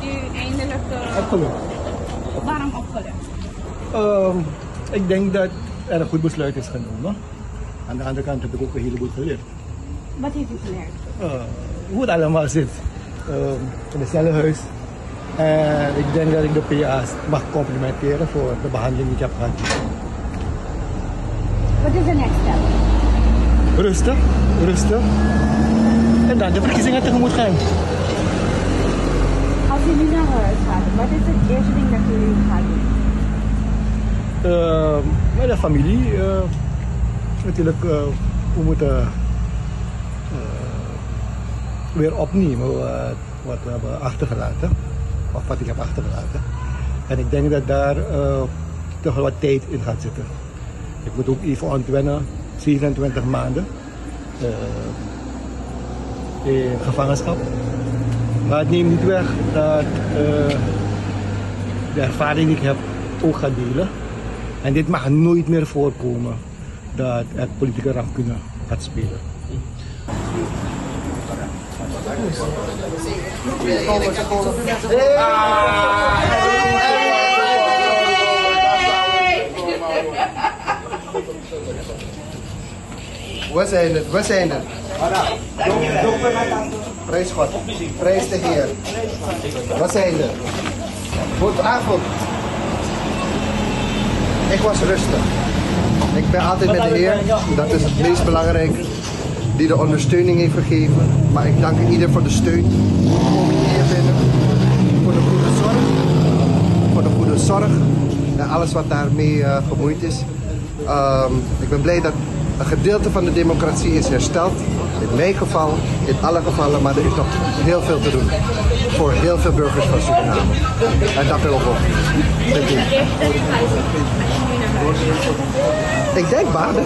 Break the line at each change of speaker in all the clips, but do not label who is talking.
u eindelijk
opgelucht?
Waarom opgelucht?
Ik denk dat er een goed besluit is genomen. Aan de andere kant heb ik ook een heleboel geleerd.
Wat heeft u geleerd?
Hoe het allemaal zit. In het cellenhuis. En ik denk dat ik de PA's mag complimenteren voor de behandeling die ik heb gehad.
Wat is de next step?
Rustig, rustig. En dan de verkiezingen tegemoet gaan.
Als u nu naar huis gaat, wat is het eerste ding dat u gaat doen?
Met de familie. Natuurlijk, we moeten weer opnemen wat we hebben achtergelaten. Of wat ik heb achtergelaten. En ik denk dat daar toch wel wat tijd in gaat zitten. Ik moet ook even ontwennen, 27 maanden in gevangenschap. Maar het neemt niet weg dat de ervaring die ik heb ook ga delen. En dit mag nooit meer voorkomen dat er politieke rancune gaat spelen.
We zijn het, we zijn het. Prijs God, prijs de Heer. We zijn er. Goedenavond. Ik was rustig. Ik ben altijd met de Heer. Dat is het meest belangrijk. Die de ondersteuning heeft gegeven. Maar ik dank ieder voor de steun. Kom hier binnen. Voor de goede zorg. Voor de goede zorg. En alles wat daarmee gemoeid is. Ik ben blij dat een gedeelte van de democratie is hersteld. In mijn geval, in alle gevallen, maar er is nog heel veel te doen. Voor heel veel burgers van Suriname. En dat wil ik ook. Ik denk baden.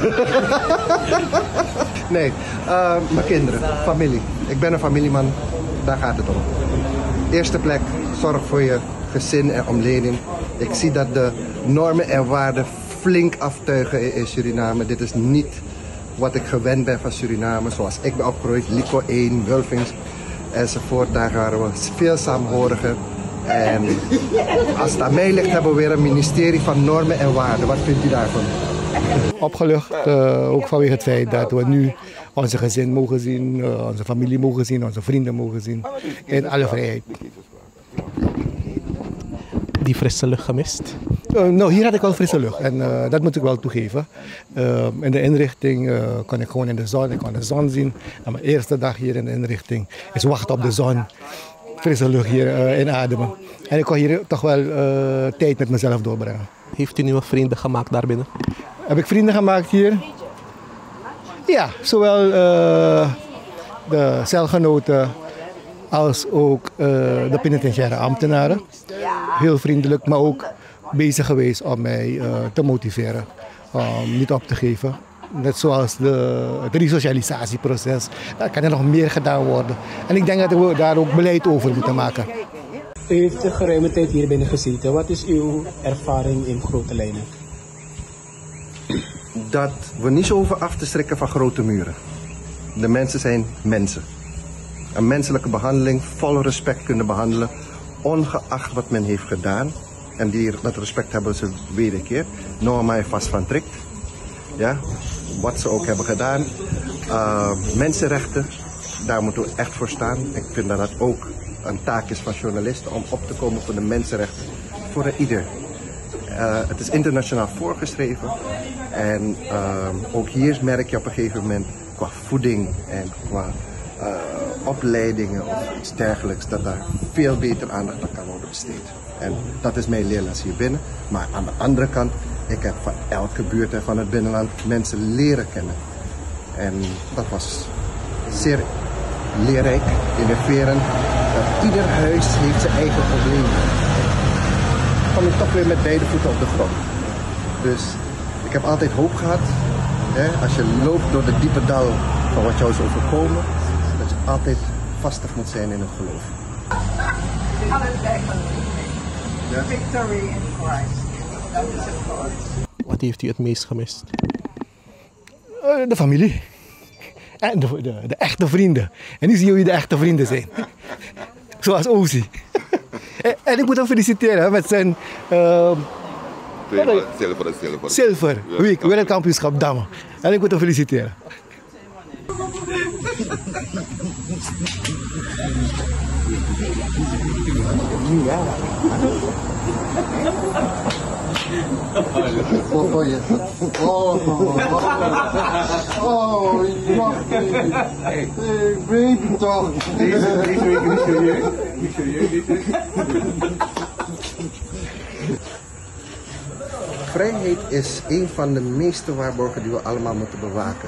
Nee, mijn kinderen, familie. Ik ben een familieman, daar gaat het om. Eerste plek, zorg voor je gezin en omgeving. Ik zie dat de normen en waarden flink aftuigen in Suriname. Dit is niet wat ik gewend ben van Suriname. Zoals ik ben opgegroeid, Lico 1, Wulvings enzovoort. Daar waren we veel saamhoriger. En als het aan mij ligt, hebben we weer een ministerie van normen en waarden. Wat vindt u daarvan?
Opgelucht, ook vanwege het feit dat we nu onze gezin mogen zien, onze familie mogen zien, onze vrienden mogen zien. In alle vrijheid.
Die frisse lucht gemist?
Nou, hier had ik wel frisse lucht en dat moet ik wel toegeven. In de inrichting kon ik gewoon in de zon, ik kon de zon zien. En mijn eerste dag hier in de inrichting is wachten op de zon. Frisse lucht hier inademen. En ik kon hier toch wel tijd met mezelf doorbrengen.
Heeft u nieuwe vrienden gemaakt daarbinnen?
Heb ik vrienden gemaakt hier? Ja, zowel de celgenoten als ook de penitentiaire ambtenaren. Heel vriendelijk, maar ook bezig geweest om mij te motiveren, om niet op te geven. Net zoals het resocialisatieproces, daar kan er nog meer gedaan worden. En ik denk dat we daar ook beleid over moeten maken.
U heeft een geruime tijd hier binnen gezeten. Wat is uw ervaring in grote lijnen?
Dat we niet zo hoeven af te schrikken van grote muren. De mensen zijn mensen. Een menselijke behandeling, vol respect kunnen behandelen, ongeacht wat men heeft gedaan. En dat respect hebben ze wederkeer. Normaal vast van trekt. Ja, wat ze ook hebben gedaan. Mensenrechten, daar moeten we echt voor staan. Ik vind dat dat ook een taak is van journalisten om op te komen voor de mensenrechten. Voor ieder. Het is internationaal voorgeschreven. En ook hier merk je op een gegeven moment qua voeding en qua opleidingen of iets dergelijks, dat daar veel beter aandacht aan kan worden besteed. En dat is mijn leerles hier binnen. Maar aan de andere kant, ik heb van elke buurt en van het binnenland mensen leren kennen. En dat was zeer leerrijk, innoverend. Dat ieder huis heeft zijn eigen problemen. Kom ik toch weer met beide voeten op de grond. Dus ik heb altijd hoop gehad. Hè, als je loopt door de diepe dal van wat jou is overkomen, dat je altijd vastig moet zijn in het geloof. Ja?
Victory in Christ. That is important.
Wat heeft u het meest gemist?
De familie. En de echte vrienden. En nu zie je wie de echte vrienden zijn. Zoals Ozzy. En ik moet hem feliciteren met zijn zilver wereldkampioenschap dames. En ik moet hem feliciteren.
Baby toch. Deze week niet serieus. Niet serieus. Vrijheid is een van de meeste waarborgen die we allemaal moeten bewaken.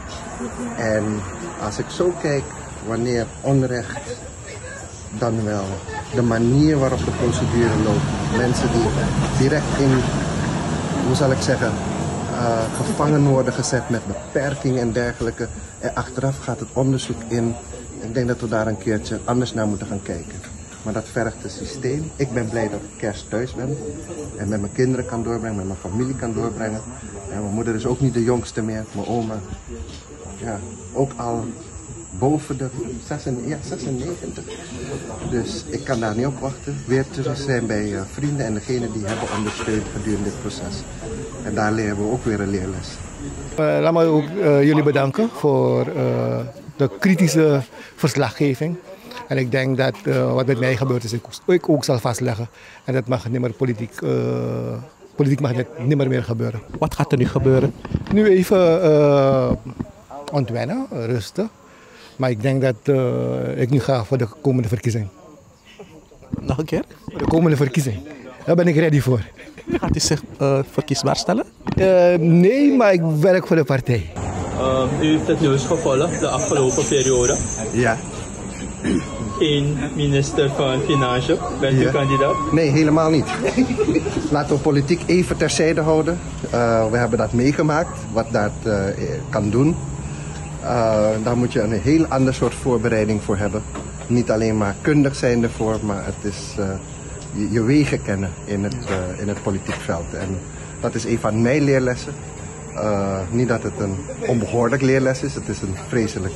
En als ik zo kijk wanneer onrecht, dan wel de manier waarop de procedure loopt. Mensen die direct in, hoe zal ik zeggen, gevangen worden gezet met beperkingen en dergelijke. En achteraf gaat het onderzoek in. Ik denk dat we daar een keertje anders naar moeten gaan kijken. Maar dat vergt het systeem. Ik ben blij dat ik kerst thuis ben. En met mijn kinderen kan doorbrengen, met mijn familie kan doorbrengen. En mijn moeder is ook niet de jongste meer. Mijn oma, ja, ook al boven de 96. Dus ik kan daar niet op wachten. Weer terug zijn bij vrienden en degenen die hebben ondersteund gedurende dit proces. En daar leren we ook weer een leerles.
Laat me ook jullie bedanken voor de kritische verslaggeving. En ik denk dat wat met mij gebeurd is, ik ook zal vastleggen. En dat mag niet meer politiek mag dit niet meer gebeuren.
Wat gaat er nu gebeuren?
Nu even ontwennen, rusten. Maar ik denk dat ik nu ga voor de komende verkiezing.
Nog een keer?
Voor de komende verkiezing. Daar ben ik ready voor.
Gaat u zich verkiesbaar stellen?
Nee, maar ik werk voor de partij.
U heeft het nieuws gevolgd de afgelopen periode.
Ja.
Geen minister van Financiën. Bent u kandidaat?
Nee, helemaal niet. Laten we politiek even terzijde houden. We hebben dat meegemaakt, wat dat kan doen. Daar moet je een heel ander soort voorbereiding voor hebben. Niet alleen maar kundig zijn ervoor, maar het is je wegen kennen in het politiek veld. En dat is een van mijn leerlessen. Niet dat het een onbehoorlijk leerles is, het is een vreselijk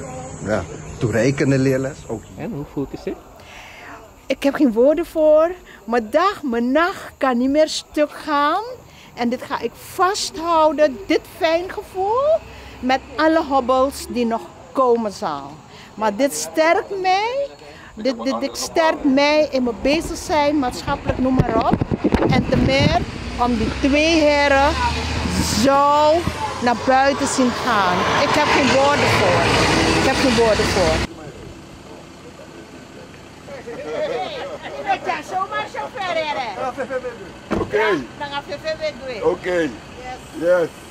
toereikende leerles. Ook.
En hoe voelt u zich?
Ik heb geen woorden voor. Mijn dag, mijn nacht kan niet meer stuk gaan. En dit ga ik vasthouden, dit fijn gevoel, met alle hobbels die nog komen zal. Maar dit sterkt mij. Dit sterkt mij in mijn bezig zijn, maatschappelijk, noem maar op. En te meer om die twee heren zo naar buiten zien gaan. Ik heb geen woorden voor. Ik heb geen woorden voor. Zomaar zo ver.
Oké. Oké. Yes.